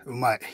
うまい。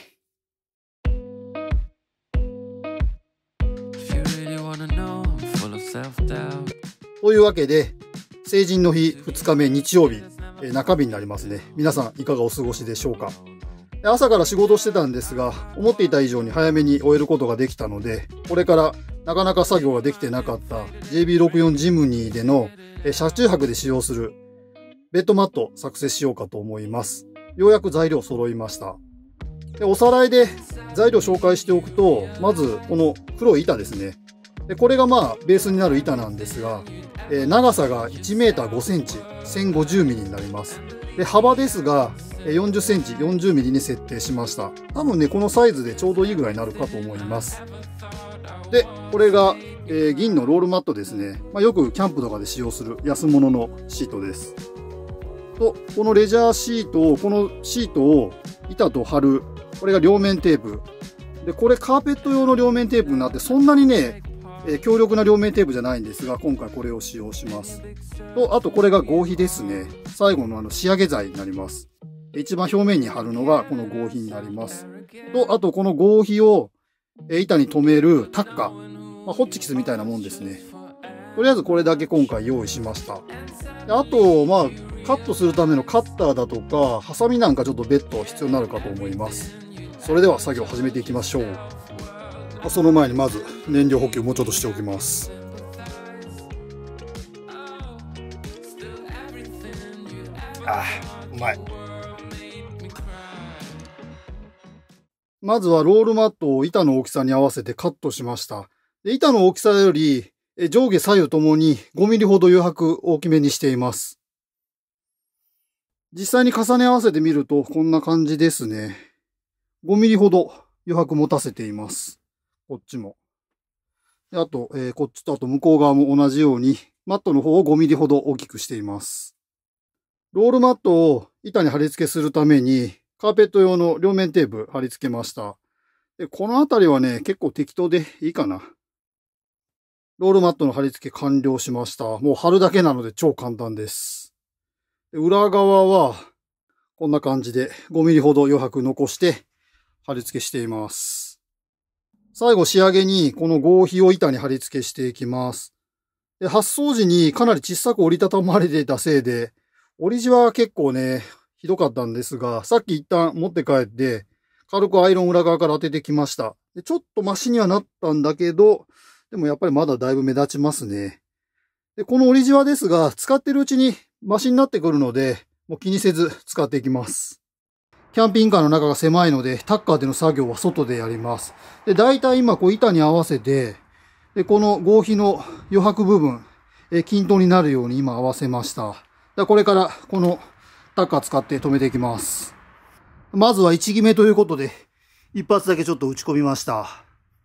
というわけで、成人の日2日目日曜日、中日になりますね。皆さんいかがお過ごしでしょうか。朝から仕事してたんですが、思っていた以上に早めに終えることができたので、これからなかなか作業ができてなかった JB64 ジムニーでの車中泊で使用するベッドマット作成しようかと思います。ようやく材料揃いました。で、おさらいで材料紹介しておくと、まずこの黒い板ですね。で、これがベースになる板なんですが、長さが1メーター5センチ、1050ミリになります。で、幅ですが、40センチ、40ミリに設定しました。多分ね、このサイズでちょうどいいぐらいになるかと思います。で、これが、銀のロールマットですね。よくキャンプとかで使用する安物のシートです。と、このレジャーシートを、このシートを板と貼る、これが両面テープ。で、これカーペット用の両面テープになって、そんなにね、強力な両面テープじゃないんですが、今回これを使用します。と、あとこれが合皮ですね。最後の仕上げ剤になります。一番表面に貼るのがこの合皮になります。と、あとこの合皮を板に留めるタッカー。ホッチキスみたいなもんですね。とりあえずこれだけ今回用意しました。で、あと、カットするためのカッターだとか、ハサミなんかちょっと別途必要になるかと思います。それでは作業を始めていきましょう。その前にまず燃料補給もうちょっとしておきます。うまい。まずはロールマットを板の大きさに合わせてカットしました。で、板の大きさより上下左右ともに5ミリほど余白大きめにしています。実際に重ね合わせてみるとこんな感じですね。5ミリほど余白持たせています。こっちも。で、あと、こっちとあと向こう側も同じようにマットの方を5ミリほど大きくしています。ロールマットを板に貼り付けするためにカーペット用の両面テープ貼り付けました。で、このあたりはね、結構適当でいいかな。ロールマットの貼り付け完了しました。もう貼るだけなので超簡単です。で、裏側はこんな感じで5ミリほど余白残して貼り付けしています。最後仕上げにこの合皮を板に貼り付けしていきます。で、発送時にかなり小さく折りたたまれていたせいで、折り地は結構ね、ひどかったんですが、さっき一旦持って帰って、軽くアイロン裏側から当ててきました。で、ちょっとマシにはなったんだけど、でもやっぱりまだだいぶ目立ちますね。で、この折り地はですが、使ってるうちにマシになってくるので、もう気にせず使っていきます。キャンピングカーの中が狭いので、タッカーでの作業は外でやります。で、だいたい今板に合わせて、で、この合皮の余白部分、均等になるように今合わせました。で、これからこのタッカー使って止めていきます。まずは1決めということで、一発だけちょっと打ち込みました。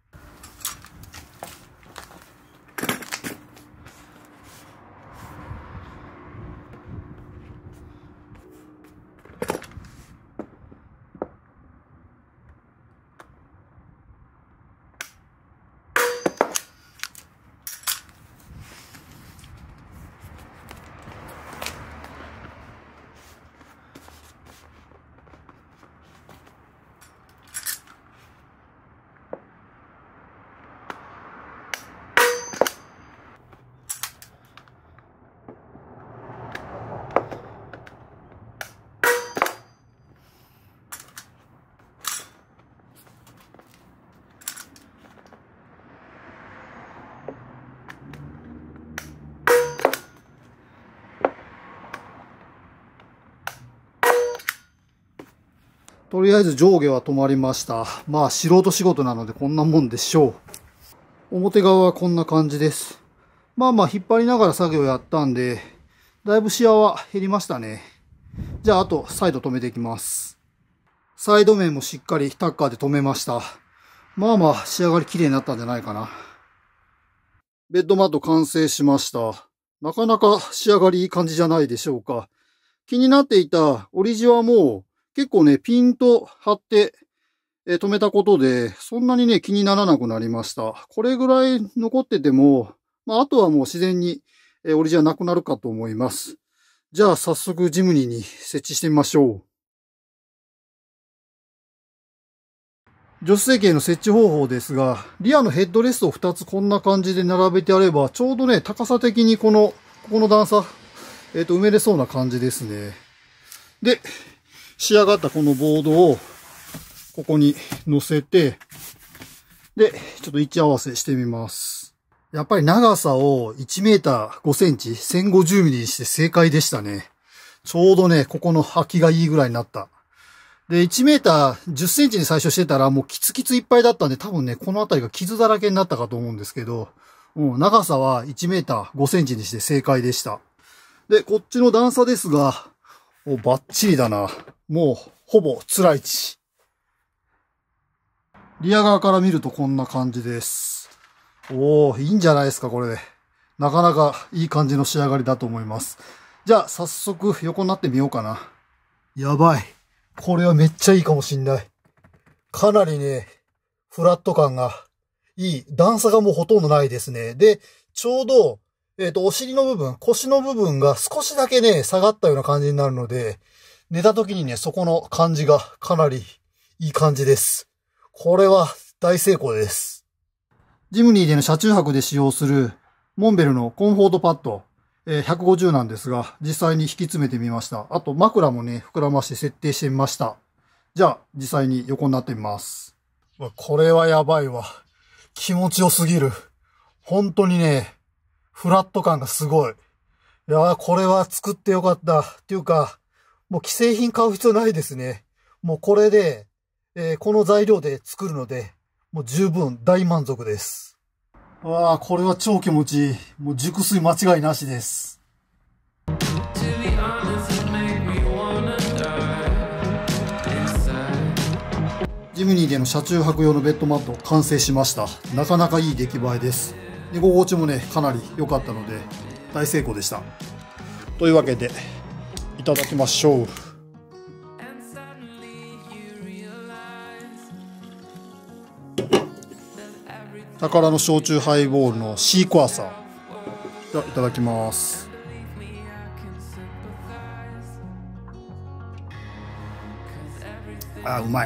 とりあえず上下は止まりました。素人仕事なのでこんなもんでしょう。表側はこんな感じです。引っ張りながら作業やったんで、だいぶシワは減りましたね。じゃあ、あと、サイド止めていきます。サイド面もしっかりタッカーで止めました。仕上がり綺麗になったんじゃないかな。ベッドマット完成しました。なかなか仕上がりいい感じじゃないでしょうか。気になっていた折り地はもう結構ね、ピンと張って止めたことで、そんなにね、気にならなくなりました。これぐらい残ってても、あとはもう自然に折り地はなくなるかと思います。じゃあ早速ジムニーに設置してみましょう。 助手席への設置方法ですが、リアのヘッドレストを2つこんな感じで並べてあれば、ちょうどね、高さ的にここの段差、埋めれそうな感じですね。で、仕上がったこのボードを、ここに乗せて、で、ちょっと位置合わせしてみます。やっぱり長さを1メーター5センチ、1050ミリにして正解でしたね。ちょうどね、ここの空きがいいぐらいになった。で、1メーター10センチに最初してたらもうキツキツいっぱいだったんで、多分ね、この辺りが傷だらけになったかと思うんですけど、長さは1メーター5センチにして正解でした。で、こっちの段差ですが、バッチリだな。もう、ほぼ、つらいち。リア側から見るとこんな感じです。おー、いいんじゃないですか、これで。なかなかいい感じの仕上がりだと思います。じゃあ、早速横になってみようかな。やばい。これはめっちゃいいかもしんない。かなりね、フラット感がいい。段差がもうほとんどないですね。で、ちょうど、お尻の部分、腰の部分が少しだけね、下がったような感じになるので、寝た時にね、そこの感じがかなりいい感じです。これは大成功です。ジムニーでの車中泊で使用するモンベルのコンフォートパッド、150なんですが、実際に引き詰めてみました。あと枕もね、膨らまして設定してみました。じゃあ、実際に横になってみます。これはやばいわ。気持ちよすぎる。本当にね、フラット感がすごい。いやー、これは作ってよかった。っていうか、もう既製品買う必要ないですね。もうこれで、この材料で作るので、もう十分大満足です。わあ、これは超気持ちいい。もう熟睡間違いなしです。ジムニーでの車中泊用のベッドマット完成しました。なかなかいい出来栄えです。寝心地もね、かなり良かったので、大成功でした。というわけで、いただきましょう。宝の焼酎ハイボールのシークワーサー。じゃあ、いただきます。あ、うまい。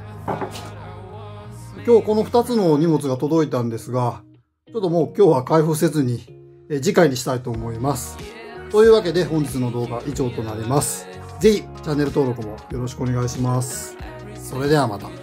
今日この2つの荷物が届いたんですが、ちょっともう今日は開封せずに、次回にしたいと思います。というわけで本日の動画は以上となります。ぜひチャンネル登録もよろしくお願いします。それではまた。